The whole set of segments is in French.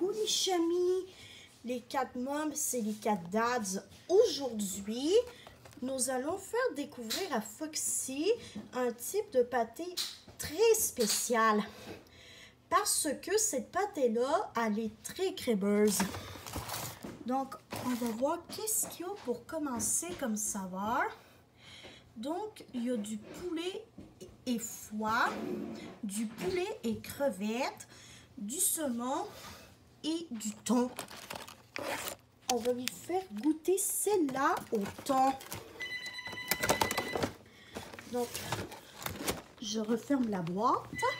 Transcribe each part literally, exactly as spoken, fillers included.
coucou les chamis, les quatre moms, c'est les quatre dads. Aujourd'hui, nous allons faire découvrir à Foxy un type de pâté très spécial. Parce que cette pâté-là, elle est très crémeuse. Donc, on va voir qu'est-ce qu'il y a pour commencer comme saveur. Donc, il y a du poulet et foie, du poulet et crevettes, du saumon et du thon. On va lui faire goûter celle-là au thon. Donc, je referme la boîte.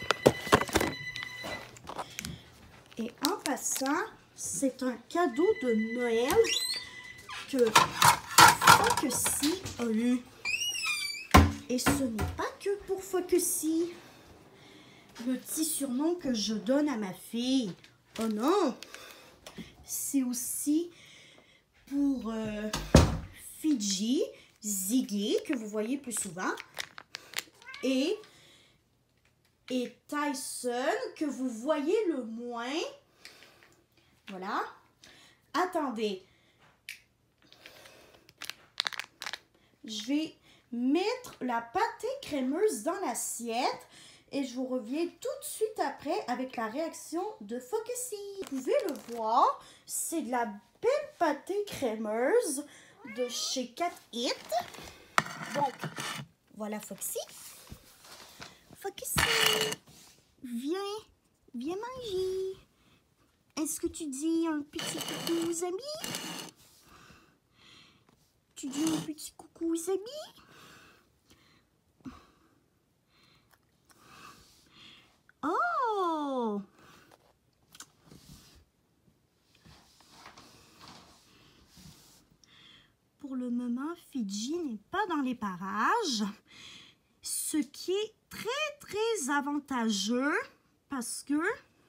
Et en passant, c'est un cadeau de Noël que Foxy a eu. Et ce n'est pas que pour Foxy. Le petit surnom que je donne à ma fille. Oh non! C'est aussi pour euh, Fidji, Ziggy, que vous voyez plus souvent. Et, et Tyson, que vous voyez le moins. Voilà. Attendez. Je vais mettre la pâté crémeuse dans l'assiette et je vous reviens tout de suite après avec la réaction de Foxy. Vous pouvez le voir, c'est de la belle pâté crémeuse de chez Cat It. Donc, voilà Foxy. Foxy, viens, viens manger. Est-ce que tu dis un petit coucou aux amis? Tu dis un petit coucou aux amis? Oh! Pour le moment, Fidji n'est pas dans les parages, ce qui est très, très avantageux parce que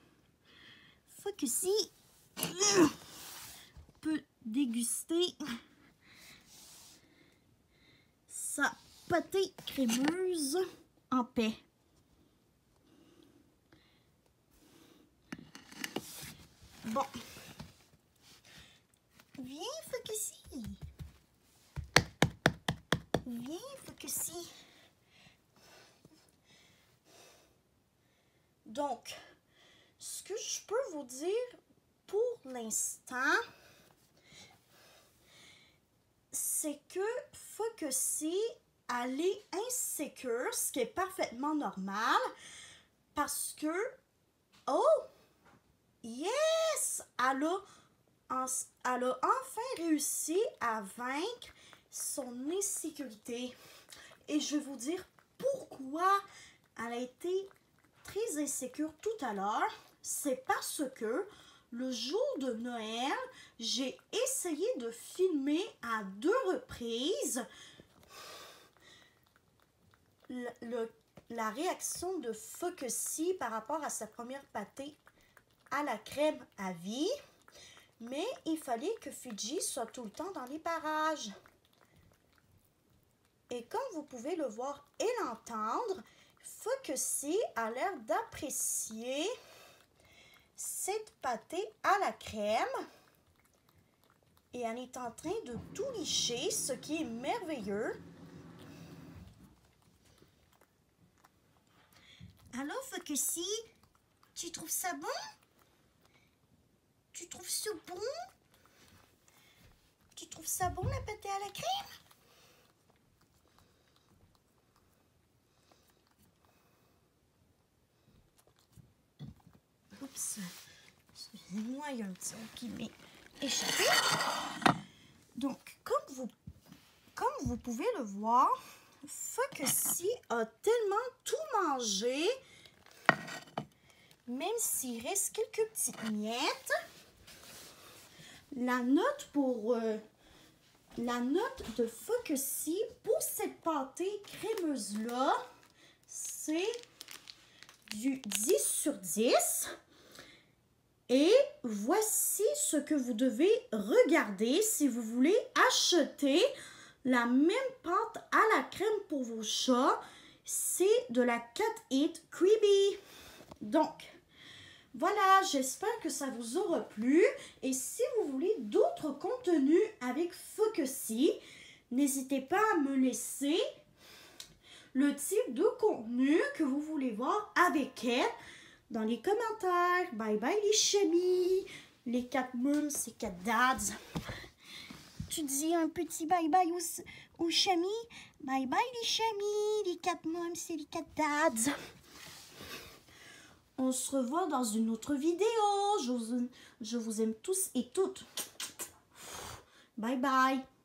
Foxy peut déguster sa pâté crémeuse en paix. Bon. Viens, Foxy. Viens, Foxy. Donc, ce que je peux vous dire pour l'instant, c'est que Foxy, elle est insécure, ce qui est parfaitement normal, parce que, oh, yes! Elle a, en, elle a enfin réussi à vaincre son insécurité. Et je vais vous dire pourquoi elle a été très insécure tout à l'heure. C'est parce que le jour de Noël, j'ai essayé de filmer à deux reprises le, le, la réaction de Foxy par rapport à sa première pâté à la crème à vie, mais il fallait que Fidji soit tout le temps dans les parages. Et comme vous pouvez le voir et l'entendre, Foxy a l'air d'apprécier cette pâté à la crème et elle est en train de tout licher, ce qui est merveilleux. Alors Foxy, tu trouves ça bon? Tu trouves ça bon? Tu trouves ça bon, la pâté à la crème? Oups. Excusez-moi, il y a un petit mot qui m'est échappé. Donc, comme vous, comme vous pouvez le voir, Foxy a tellement tout mangé, même s'il reste quelques petites miettes. La note pour euh, la note de Foxy pour cette pâté crémeuse là, c'est du dix sur dix. Et voici ce que vous devez regarder si vous voulez acheter la même pâte à la crème pour vos chats. C'est de la Cat It Creamy. Donc, Voilà, j'espère que ça vous aura plu. Et si vous voulez d'autres contenus avec Focusy, n'hésitez pas à me laisser le type de contenu que vous voulez voir avec elle dans les commentaires. Bye bye les chemis, les quatre moms, c'est quatre dads. Tu dis un petit bye bye aux, aux chemis. Bye bye les chemis, les quatre moms, c'est les quatre dads. On se revoit dans une autre vidéo. Je vous, je vous aime tous et toutes. Bye bye.